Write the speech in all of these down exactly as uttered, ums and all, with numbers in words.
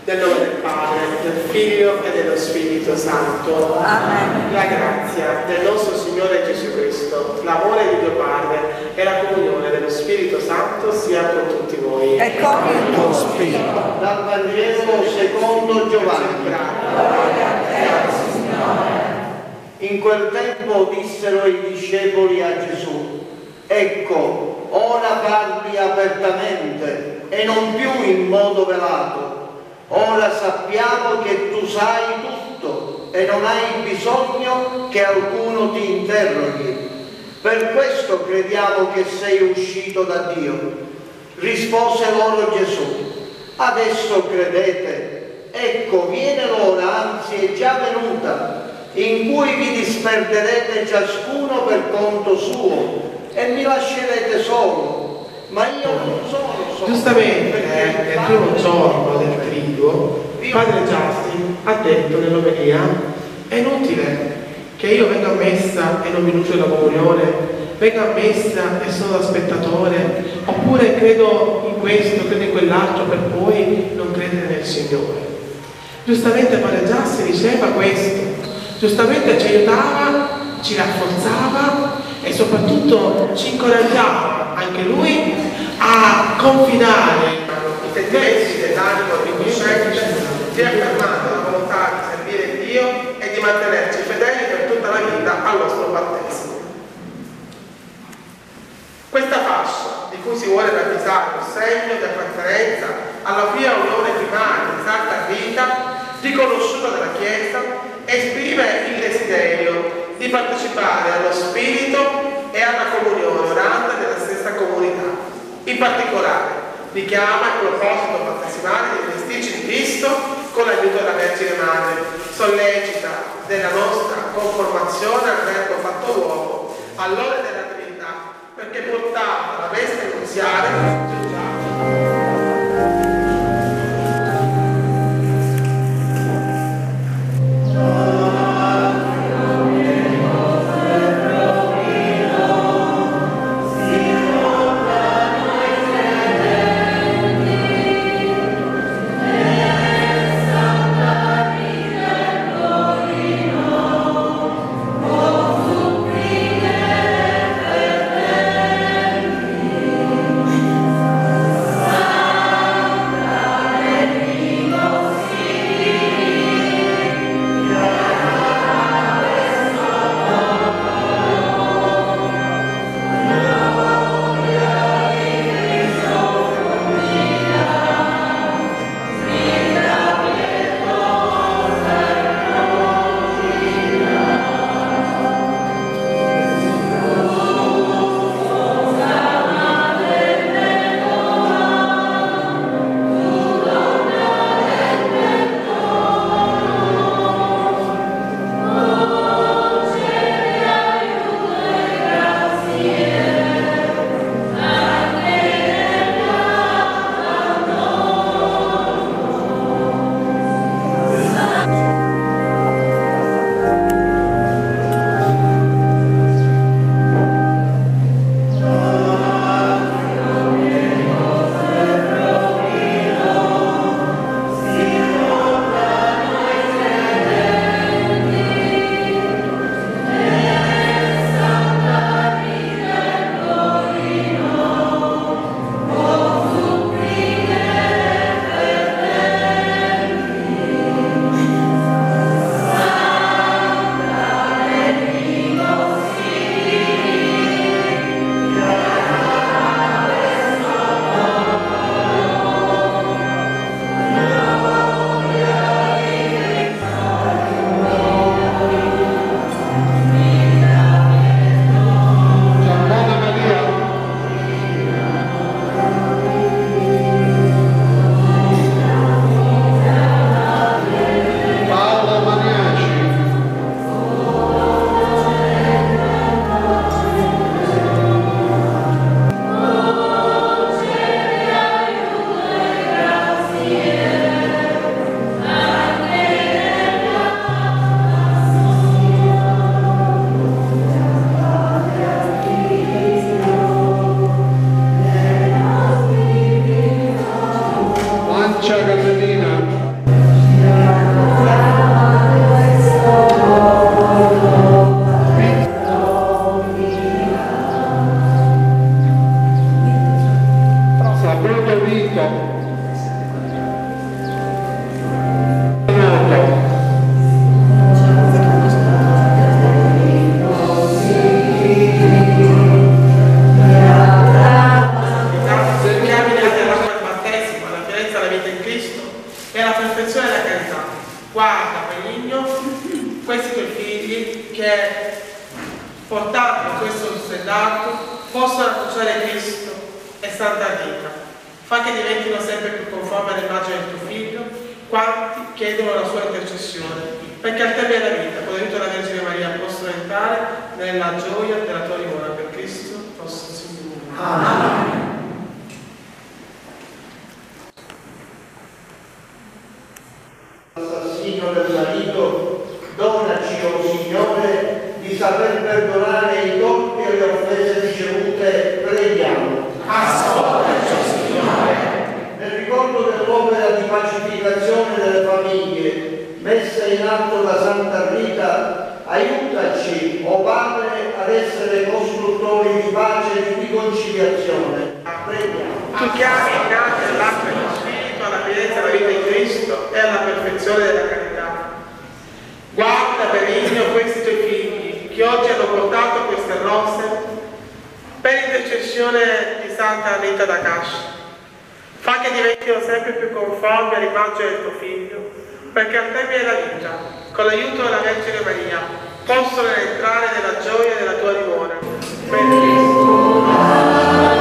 Nel nome del Padre, del Figlio e dello Spirito Santo. Amen. La grazia del nostro Signore Gesù Cristo, l'amore di Dio Padre e la comunione dello Spirito Santo sia con tutti voi. E con il tuo spirito. Dal Vangelo secondo Giovanni. In quel tempo dissero i discepoli a Gesù: ecco, ora parli apertamente e non più in modo velato. Ora sappiamo che tu sai tutto e non hai bisogno che qualcuno ti interroghi. Per questo crediamo che sei uscito da Dio. Rispose loro Gesù: adesso credete? Ecco, viene l'ora, anzi è già venuta, in cui vi disperderete ciascuno per conto suo e mi lascerete solo. Ma io non sono solo. Giustamente, nel primo giorno del triduo, Padre Justin ha detto nell'omelia: è inutile che io venga a messa e non mi nutro la comunione, venga a messa e sono spettatore, oppure credo in questo, credo in quell'altro, per poi non credere nel Signore. Giustamente Padre Justin diceva questo, giustamente ci aiutava, ci rafforzava e soprattutto ci incoraggiava anche lui a confidare i sentimenti dell'animo incosciente, riaffermando la volontà di servire Dio e di mantenerci fedeli per tutta la vita al nostro battesimo. Questa fascia, di cui si vuole ravvisare un segno di appartenenza alla pia unione primaria di Santa Rita, riconosciuta dalla Chiesa, esprime il desiderio di partecipare allo Spirito e alla comunione orante della stessa comunità. In particolare, richiama il proposito battesimale di vestirci di Cristo con l'aiuto della Vergine Madre, sollecita della nostra conformazione al Verbo fatto uomo, all'ora della Trinità, perché portata la veste nuziale giugiata. e alla perfezione della carità. Guarda, Benigno, questi tuoi figli che, portando questo sustendato, possano annunciare Cristo e Santa Vita. Fa che diventino sempre più conformi all'immagine del tuo Figlio, quanti chiedono la sua intercessione, perché al termine della vita, con l'aiuto della Vergine Maria, possono entrare nella gioia della tua dimora per Cristo nostro Signore. Amen. Assassino del marito, donaci, o oh Signore, di saper perdonare i torti e le offese ricevute, preghiamo. Ascoltaci, Signore. Nel ricordo dell'opera di pacificazione delle famiglie messa in atto da Santa Rita, aiutaci, o oh Padre, ad essere costruttori di pace e di riconciliazione. Preghiamo. Tu chiami i nati dell'acqua e dello Spirito alla pienezza della vita di Cristo e alla perfezione della carità. Guarda, Benigno, questi tuoi figli, che oggi hanno portato queste rose per intercessione di Santa Rita da Cascia. Fa che diventino sempre più conformi all'immagine del tuo Figlio, perché al termine della vita, con l'aiuto della Vergine Maria, possono entrare nella gioia della tua dimora. Per Cristo.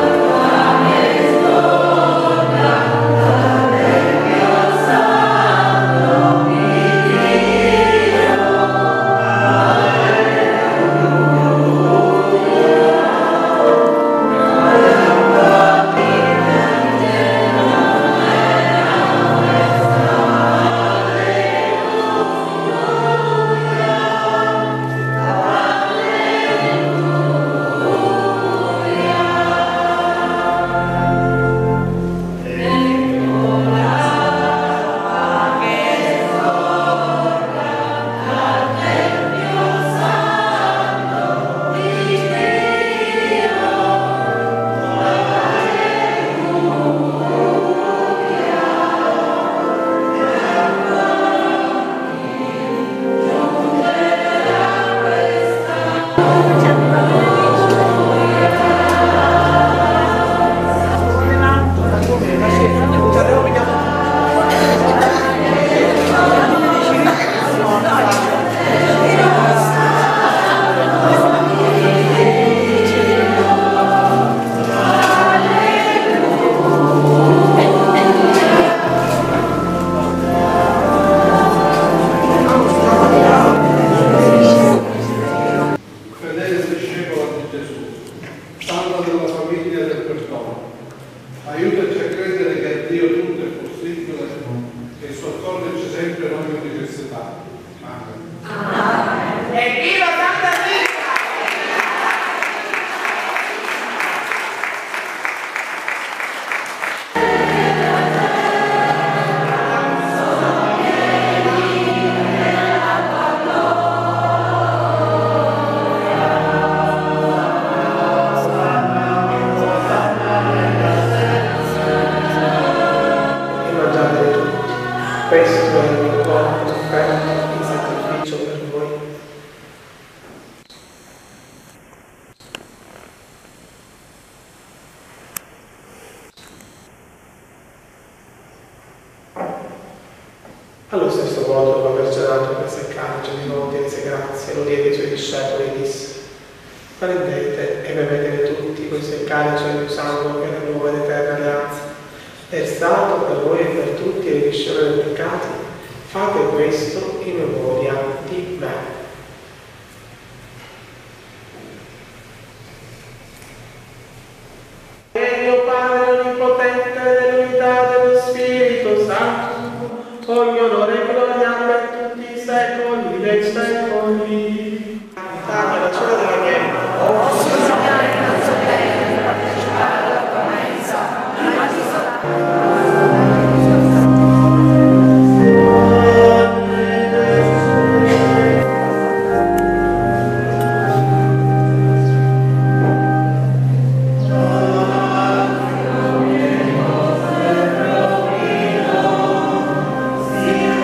Allo stesso modo, dopo aver cenato per seccare di notte e rese grazie, lo diede ai suoi discepoli e disse: prendete e bevetene tutti questo calice del mio sangue, che è la nuova ed eterna alleanza, versato per voi e per tutti e remissione dei peccati. Fate questo in memoria di me. E Dio Padre Onnipotente, nell'unità dello Spirito Santo, ogni onore e gloria per tutti i secoli dei secoli. Date la cena della Chiesa. Yeah.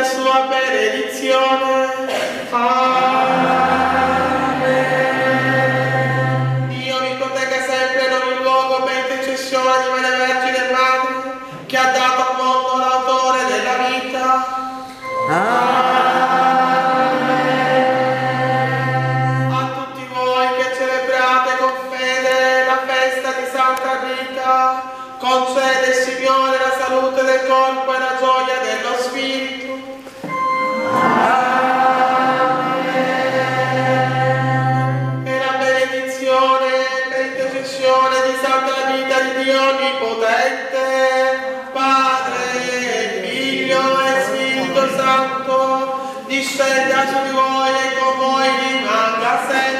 la sua benedizione. Amen. Dio vi protegga sempre in ogni luogo per intercessione di Maria Vergine Madre, che ha dato al mondo l'autore della vita. Amen. A tutti voi che celebrate con fede la festa di Santa Rita, concede il Signore la salute del corpo e la gioia dello spirito. Amen. E la benedizione per intercessione di Santa Rita di Dio Onnipotente, Padre, Figlio e Spirito Santo, discenda su di voi e con voi rimanga sempre.